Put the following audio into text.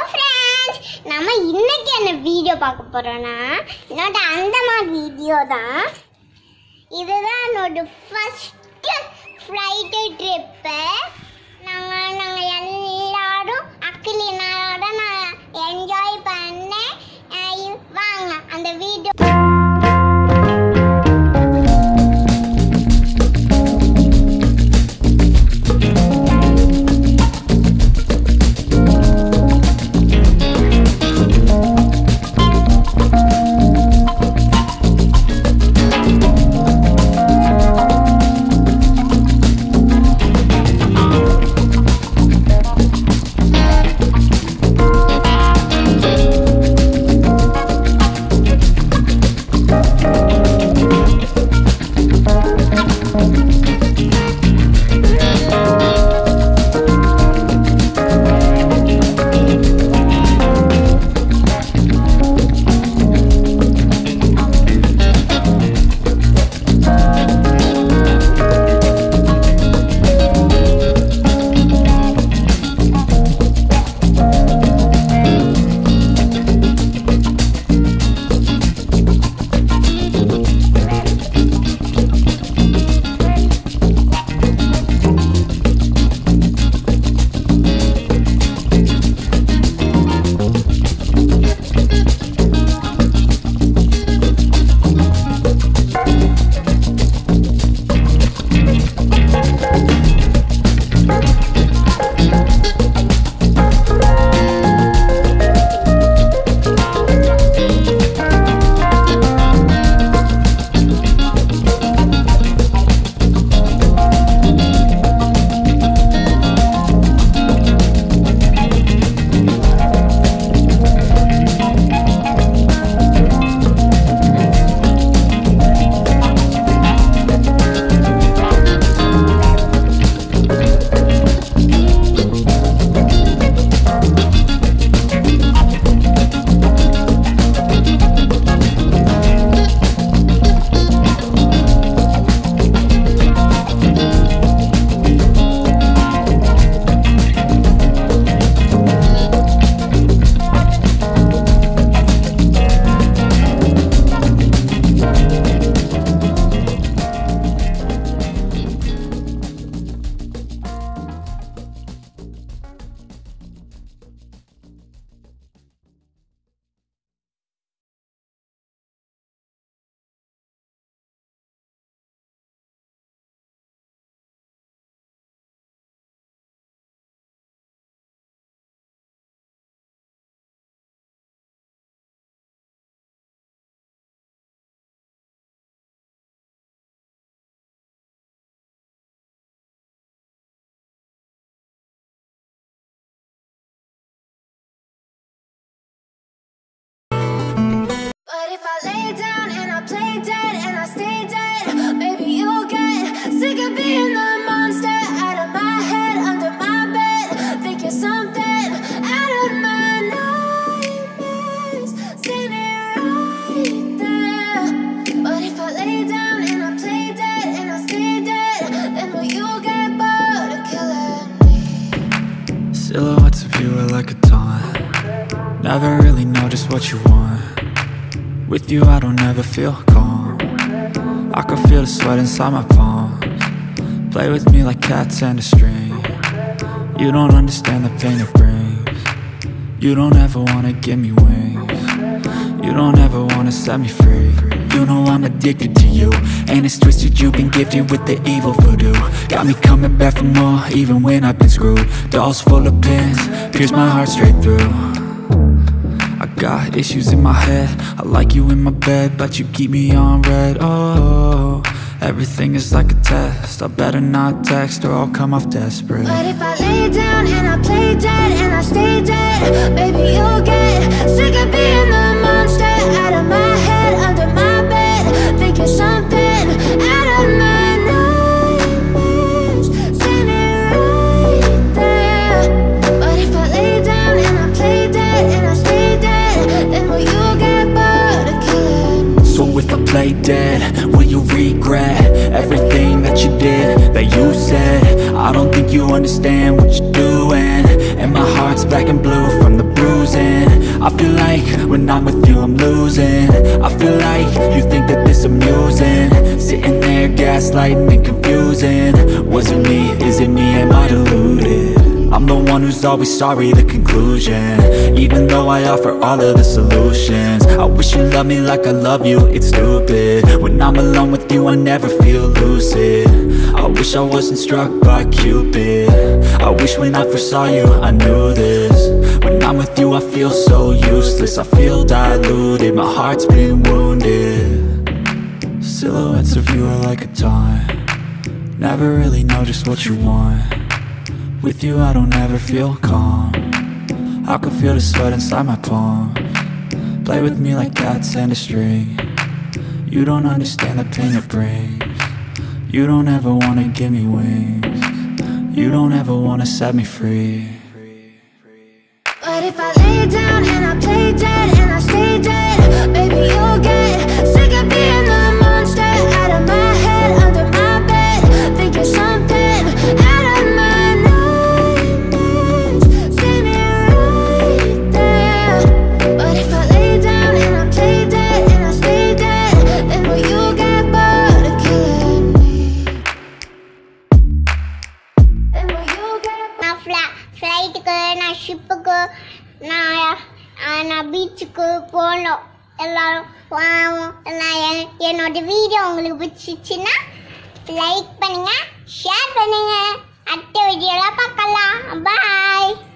friends, நம்ம இன்னைக்கு என்ன வீடியோ பார்க்க போறோம்னா என்னோட அந்தமான் வீடியோ தான். இதுதான் என்னோட ஃபர்ஸ்ட் ஃப்ளைட் ட்ரிப். நாங்க எல்லாரும் அக்கிலினாரோட நான் என்ஜாய் பண்ணேன். வாங்க அந்த video. But if I lay down and I play dead and I stay dead, maybe you'll get sick of being the monster out of my head, under my bed. Think you're something out of my nightmares, standing right there. But if I lay down and I play dead and I stay dead, then will you get bored of killing me? Silhouettes of you are like a taunt. Never really know just what you want. With you I don't ever feel calm. I can feel the sweat inside my palms. Play with me like cats and a string. You don't understand the pain it brings. You don't ever wanna give me wings. You don't ever wanna set me free. You know I'm addicted to you, and it's twisted, you've been gifted with the evil voodoo. Got me coming back for more, even when I've been screwed. Dolls full of pins, pierce my heart straight through. I got issues in my head, I like you in my bed, but you keep me on red. Oh, everything is like a test, I better not text or I'll come off desperate. But if I lay down and I play dead and I stay dead, maybe you'll get sick of being the monster out of my head, under my bed. Think you're something out of my nightmares, standing right there. But if I lay down and I play dead and I stay dead, then will you get bored of killing me? So if I play dead, will you regret everything that you did, that you said? I don't think you understand what you're doing, and my heart's black and blue from the bruising. I feel like when I'm with you I'm losing. I feel like you think that this amusing. Sitting there gaslighting and confusing. Was it me? Is it me? Am I deluded? I'm the one who's always sorry, the conclusion. Even though I offer all of the solutions. I wish you loved me like I love you, it's stupid. When I'm alone with you I never feel lucid. I wish I wasn't struck by Cupid. I wish when I first saw you I knew this. When I'm with you I feel so useless. I feel diluted, my heart's been wounded. Silhouettes of you are like a taunt. Never really know just what you want. With you I don't ever feel calm. I can feel the sweat inside my palms. Play with me like cats and a string. You don't understand the pain it brings. You don't ever wanna give me wings. You don't ever wanna set me free. But if I lay down and I play dead and I stay dead, baby you'll get sick of being the monster out of my head, under my bed. Think you're something out of my nightmares. See me right there. But if I lay down and I play dead and I stay dead, then will you get bored of killing me? Then will you get நான் ஃப்ளைட்டுக்கு நான் ஷிப்புக்கு நான் பீச்சுக்கு போகணும். எல்லாரும் என்னோட video உங்களுக்கு பிடிச்சிச்சின்னா like பண்ணுங்க, ஷேர் பண்ணுங்க. அடுத்த வீடியோலாம் பார்க்கலாம். பாய்.